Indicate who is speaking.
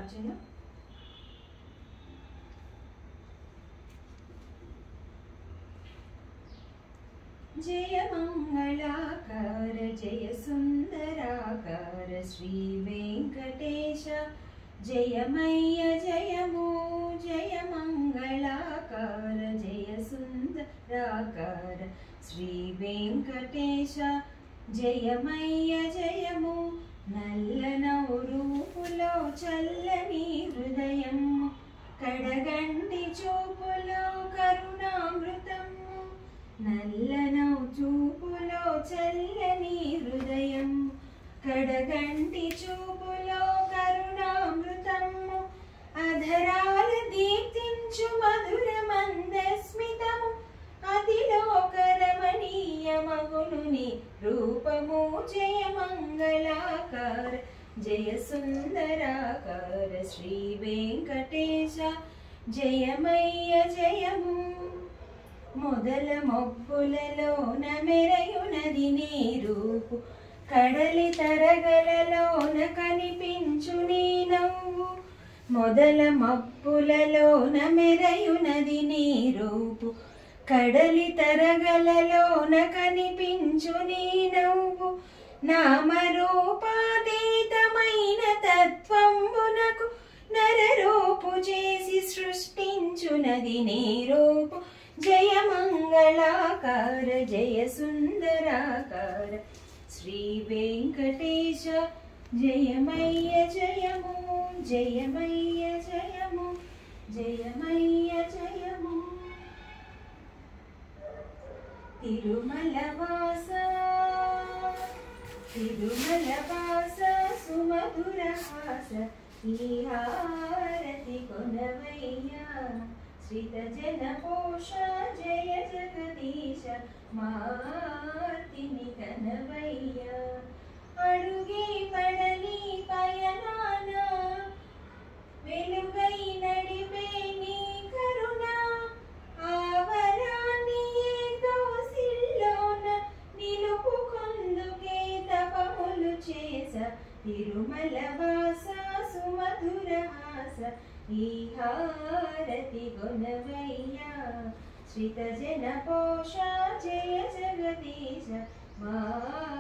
Speaker 1: start చేయనా जय मंगलाकार जय सुंदराकार श्री वेंकटेश जयमय्य जयमो जय मंगलाकार जय सुंदराकार श्री वेंकटेश जयमय्य जयमो నల్లనవు రూపులో చల్లని హృదయం కడగంటి చూపులో కరుణామృతము నల్లనవు చూపులో చల్లని హృదయం కడగంటి చూపులో కరుణామృతము అధరాల దీప్తించు మధుర మందస్మితము అతిలోకరమణీయమగునుని రూపము జయ మంగళాకార జయ సుందరాకార శ్రీ వెంకటేశ జయమయ్య జయము మొదల మొప్పులలోన మెరయునది నీ రూపు కడలి తరగలలోన కనిపించు నీ నవ్వు మొదల మప్పులలోన మెరయునది నీ రూపు కడలి తరగలలోన కనిపించు నీ నవ్వు నామరూపాతీతమైన తత్వంబునకు నరరూపు చేసి సృష్టించునది నీ రూపు జయ మంగళాకార జయ సుందరాకార శ్రీ వెంకటేశ జయమయ్య జయము జయమయ్య జయము జయమయ్య జయము తిరుమలవాస తిరుమలవాస సుమధురహాస ఈ హారతి కొనవయ్యా శ్రీత జన పోష జయ జగదీశ మార్తిని కనవయ్యా అడుగే పడని పయనాన వెలుగై నడివే నీ కరుణ ఆవరాన్ని ఏదో సిల్లోన నిలుపుకొందుకే తపములు చేస తిరుమల వాస సుమధుర హాస ఈ హారతి గొనవయ్యా శ్రీత జన పోష జయ జగదీశ మా